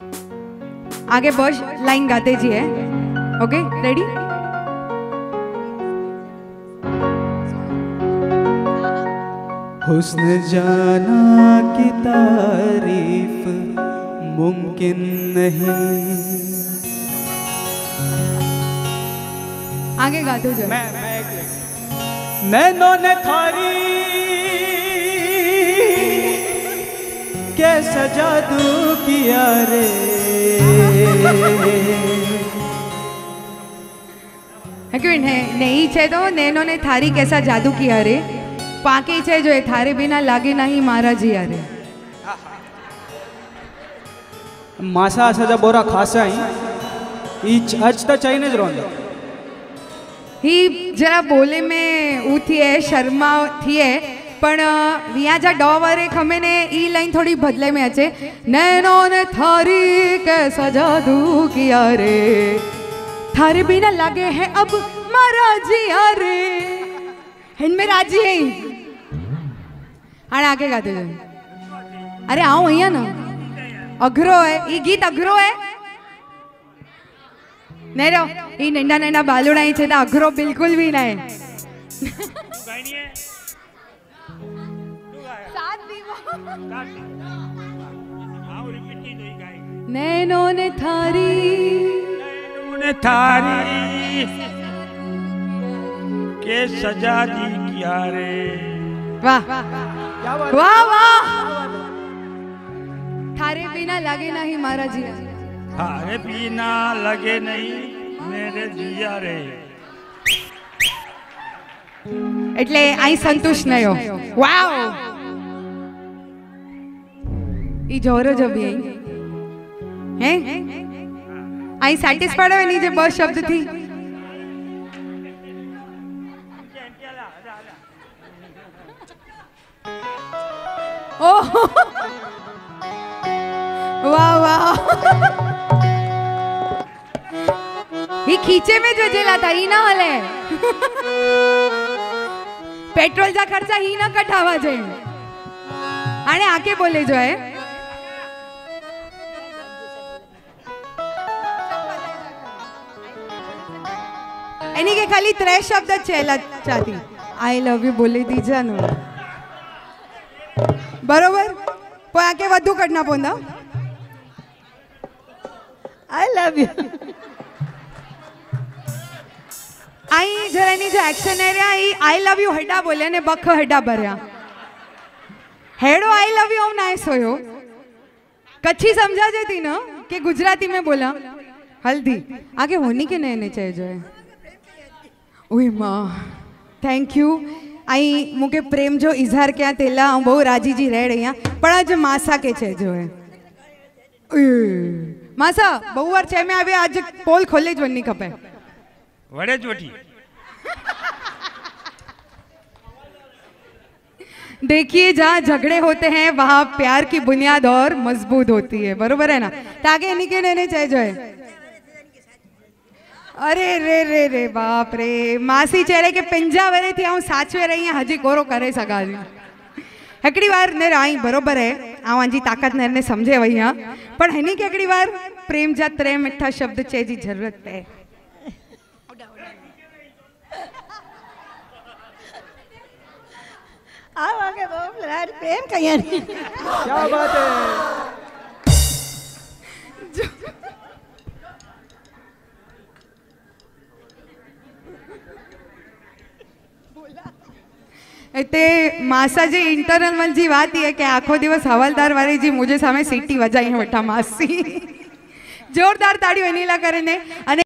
आगे बस लाइन गाते जी है। Okay ready. हुस्न जाना की तारीफ मुमकिन नहीं। आगे गाते जो नैनों ने थारी कैसा जादू किया रे। नहीं छे तो नैनो ने थारी कैसा जादू किया रे, पाके छे जो थारे बिना लागे नहीं मारा जिया रे। मासा असा बोरा खासा ही आज तो चाइनीज रोंद ही जरा बोले में ऊ थी है शर्मा थी है पण विया जा डॉ वारे खमे ने ई लाइन थोड़ी बदले में अचे। नैनो ने थारी कैसा जादू किया रे, थारे बिना लागे है अब मारा जिया रे। इनमें राजी है हाँ आगे गाते जाए। अरे आओ अहिया ना अघरो है ये गीत अघरो है नहीं रो ये नंडा नंडा बालुड़ा ही छे अघरो बिल्कुल भी नहीं। नैनो ने थारी के सजा दी किया रे। वाह वाह वाह। थारे बिना लगे नहीं मारा जिया, थारे बिना लगे नहीं मेरे जिया रे। એટલે આઈ સંતુષ્ટ નયો। વાવ ઈ જોરો જો બી હે આઈ સેટિસ્ફાઈડ હોય ની જે બસ શબ્દ થી। ઓહ वाह वाह। ये खींचे में जो जेला था ही ना हले पेट्रोल जा खर्चा ही ना कटावा जे आने आके बोले जो है एनी के खाली 3 शब्द छेला चाहती आई लव यू बोले दीजा नो बरोबर पण आके વધુ કડના પોંદા आई लव यू। आई जरा नी जो एक्शन है रे आई आई लव यू हेडा बोले ने बख हेडा भरया हेडो आई लव यू नाइस होयो कच्ची समझा जाती ना कि गुजराती में बोला हल्दी आगे होनी के नए चाहिए जो है। ओए माँ थैंक यू। आई मुके प्रेम जो इजहार क्या तेला हूँ बहु राजी जी रह रही पण आज मासा के छे जो है मासा बहु वार छे में आवे आज पोल खोले जो नहीं खपे वड़े जोटी। देखिए जहाँ झगड़े होते हैं वहाँ प्यार की बुनियाद और मजबूत होती है बरोबर है ना। ताके निके नेने चाहिए जो है। अरे रे रे रे बाप रे मासी चेहरे के पिंजा वरे थी आऊं साचवे रही हजी कोरो करे सगा हिकड़ी बार ने आई बरोबर है आवां जी ताकत ने समझे वही हाँ पण हनी के हिकड़ी बार प्रेम जा 3 मिठा शब्द चे जी जरूरत है। आवांगे बहुत प्रेम कहिया क्या बात है। ते मासा जी इंटरनल जी बात है कि आखो दिवस हवालदार वाली जी मुझे सामे सीटी वजाई है बेटा मासी जोरदार ताड़ी वनीला करे ने।